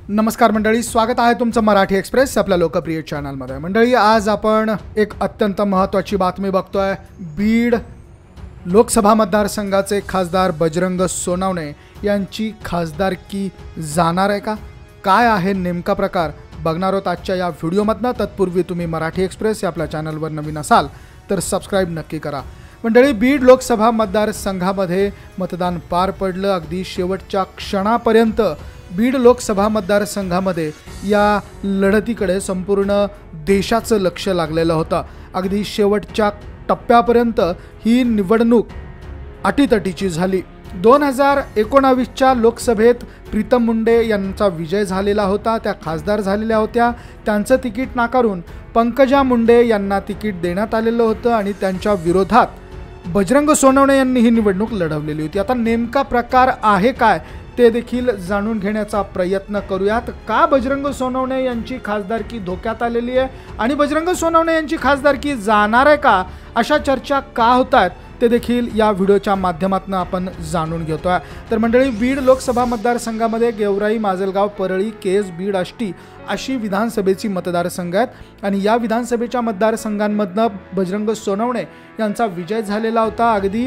नमस्कार मंडळी, स्वागत आहे तुमचं मराठी एक्सप्रेस आपल्या लोकप्रिय चॅनलमध्ये। मंडळी, आज आपण एक अत्यंत महत्त्वाची बातमी बघतोय। बीड लोकसभा मतदारसंघाचे खासदार बजरंग सोनवणे यांची खासदारकी जाणार आहे का? काय आहे नेमका प्रकार बघणार आहोत आजच्या या व्हिडिओमधनं। तत्पूर्वी तुम्ही मराठी एक्सप्रेस या आपल्या चॅनलवर नवीन असाल तर सबस्क्राइब नक्की करा। मंडळी, बीड लोकसभा मतदारसंघामध्ये मतदान पार पडलं। अगदी शेवटच्या क्षणापर्यंत बीड लोकसभा मतदारसंघामध्ये या लढतीकडे संपूर्ण देशाचं लक्ष लागलेलं होतं। अगदी शेवटच्या टप्प्यापर्यंत ही निवडणूक अटीतटीची झाली। 2019च्या लोकसभेत प्रीतम मुंडे यांचा विजय झालेला होता, त्या खासदार झालेल्या होत्या। त्यांचं तिकीट नाकारून पंकजा मुंडे यांना तिकीट देण्यात आलेलं होतं आणि त्यांच्या विरोधात बजरंग सोनवणे यांनी ही निवडणूक लढवलेली होती। आता नेमका प्रकार आहे काय ते देखील जाणून घेण्याचा प्रयत्न करूयात। का बजरंग सोनवणे यांची खासदारकी धोक्यात आलेली आहे आणि बजरंग सोनवणे यांची खासदारकी जाणार आहे का, अशा चर्चा का होत आहेत ते देखील या व्हिडिओच्या माध्यमातून आपण जाणून घेतोय। तर मंडळी, बीड लोकसभा मतदारसंघामध्ये गेवराई, माजलगाव, परळी, केज, बीड, आष्टी अशी विधानसभेची मतदारसंघ आहेत आणि या विधानसभेच्या मतदारसंघांमधनं बजरंग सोनवणे यांचा विजय झालेला होता। अगदी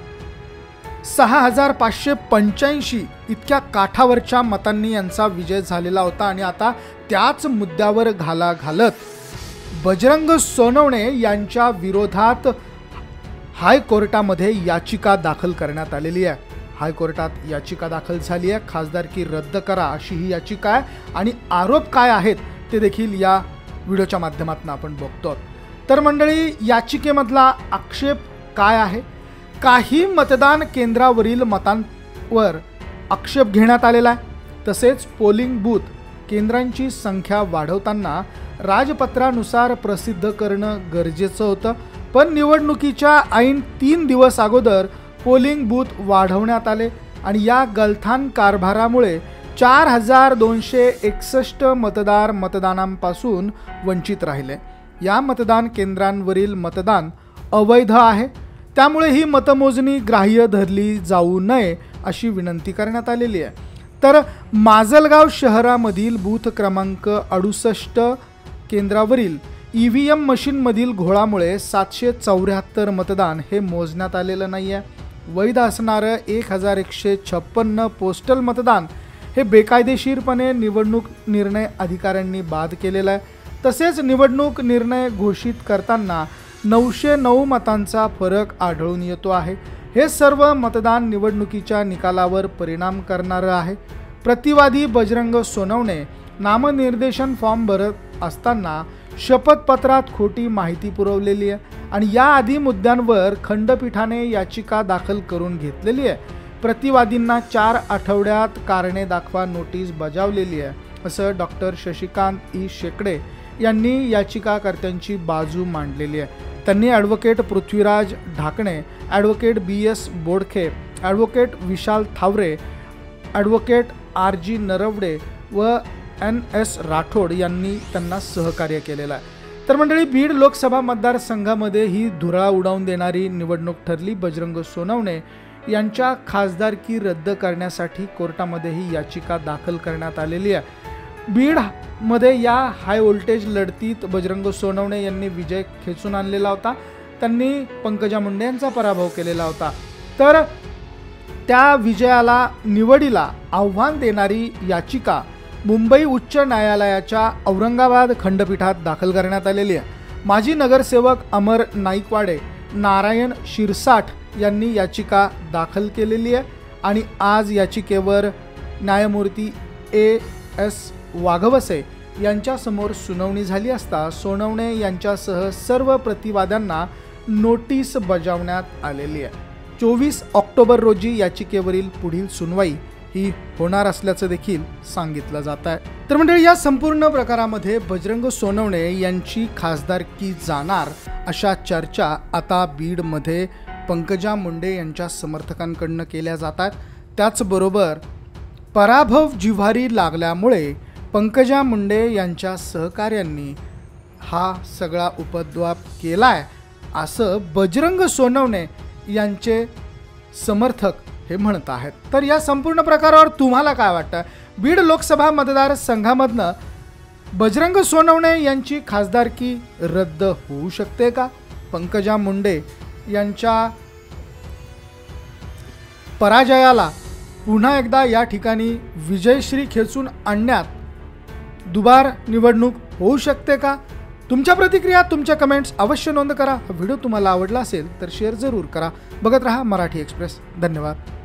6585 इतक्या काठावरच्या मतांनी यांचा विजय झालेला होता आणि आता त्याच मुद्द्यावर घाला घालत बजरंग सोनवणे यांच्या विरोधात हायकोर्टामध्ये याचिका दाखल करण्यात आलेली आहे। हायकोर्टात याचिका दाखल झाली आहे, खासदारकी रद्द करा अशी ही याचिका आहे आणि आरोप काय आहेत ते देखील या व्हिडिओच्या माध्यमातून आपण बघतो। तर मंडळी, याचिकेमधला आक्षेप काय आहे? काही मतदान केंद्रावरील मतांवर आक्षेप घेण्यात आलेला आहे। तसेच पोलिंग बूथ केंद्रांची संख्या वाढवताना राजपत्रानुसार प्रसिद्ध करणं गरजेचं होतं, पण निवडणुकीच्या ऐन 3 दिवस अगोदर पोलिंग बूथ वाढवण्यात आले आणि या गलथान कारभारामुळे 4261 मतदार मतदानापासून वंचित राहिले। या मतदान केंद्रांवरील मतदान अवैध आहे, त्यामुळे ही मतमोजणी ग्राह्य धरली जाऊ नये अशी विनंती करण्यात आलेली आहे। तर माजलगाव शहरामधील बूथ क्रमांक 68 केंद्रावरील EVM मशीनमधील घोळामुळे 774 मतदान हे मोजण्यात आलेलं नाही आहे। वैध असणारं 1156 पोस्टल मतदान हे बेकायदेशीरपणे निवडणूक निर्णय अधिकाऱ्यांनी बाद केलेलं आहे। तसेच निवडणूक निर्णय घोषित करताना 909 मतांचा फरक आढळून येतो आहे। हे सर्व मतदान निवडणुकीच्या निकालावर परिणाम करणारं आहे। प्रतिवादी बजरंग सोनवणे नामनिर्देशन फॉर्म भरत असताना शपथपत्रात खोटी माहिती पुरवलेली आहे आणि याआधी मुद्द्यांवर खंडपीठाने याचिका दाखल करून घेतलेली आहे। प्रतिवादींना 4 आठवड्यात कारणे दाखवा नोटीस बजावलेली आहे, असं डॉक्टर शशिकांत ई शेकडे यांनी याचिकाकर्त्यांची बाजू मांडलेली आहे। त्यांनी advocate Prithviraj Dhakne, advocate BS Bodkhe, advocate Vishal Thaware, advocate RG Narawade व NS राठोड यांनी त्यांना सहकार्य केलेलं आहे। तर मंडळी, बीड लोकसभा मतदारसंघामध्ये ही धुरळा उडवून देणारी निवडणूक ठरली। बजरंग सोनवणे यांच्या खासदारकी रद्द करण्यासाठी कोर्टामध्ये ही याचिका दाखल करण्यात आलेली आहे। बीडमध्ये या हाय व्होल्टेज लढतीत बजरंग सोनवणे यांनी विजय खेचून आणलेला होता। त्यांनी पंकजा मुंडे यांचा पराभव केलेला होता। तर त्या विजयाला निवडीला आव्हान देणारी याचिका मुंबई उच्च न्यायालयाच्या औरंगाबाद खंडपीठात दाखल करण्यात आलेली आहे। माजी नगरसेवक अमर नाईकवाडे, नारायण शिरसाठ यांनी याचिका दाखल केलेली आहे आणि आज याचिकेवर न्यायमूर्ती AS वाघवसे यांच्यासमोर सुनावणी झाली असता सोनवणे यांच्यासह सर्व प्रतिवाद्यांना नोटीस बजावण्यात आलेली आहे। 24 ऑक्टोबर रोजी याचिकेवरील पुढील सुनवाई ही होणार असल्याचं देखील सांगितलं जात आहे। तर मंडळी, या संपूर्ण प्रकारामध्ये बजरंग सोनवणे यांची खासदारकी जाणार अशा चर्चा आता बीडमध्ये पंकजा मुंडे यांच्या समर्थकांकडून केल्या जात आहेत। त्याचबरोबर पराभव जिव्हारी लागल्यामुळे पंकजा मुंडे यांच्या सहकाऱ्यांनी हा सगळा उपद्व्याप केलाय असं बजरंग सोनवणे यांचे समर्थक हे म्हणत आहेत। तर या संपूर्ण प्रकारावर तुम्हाला काय वाटतं? बीड लोकसभा मतदारसंघामधनं बजरंग सोनवणे यांची खासदारकी रद्द होऊ शकते का? पंकजा मुंडे यांच्या पराजयाला पुन्हा एकदा या ठिकाणी विजयश्री खेचून आणण्यात दुबार निवडणूक होऊ शकते का? तुमच्या प्रतिक्रिया, तुमच्या कमेंट्स अवश्य नोंद करा. हा व्हिडिओ तुम्हाला आवडला असेल तर शेअर जरूर करा. बघत रहा मराठी एक्सप्रेस. धन्यवाद.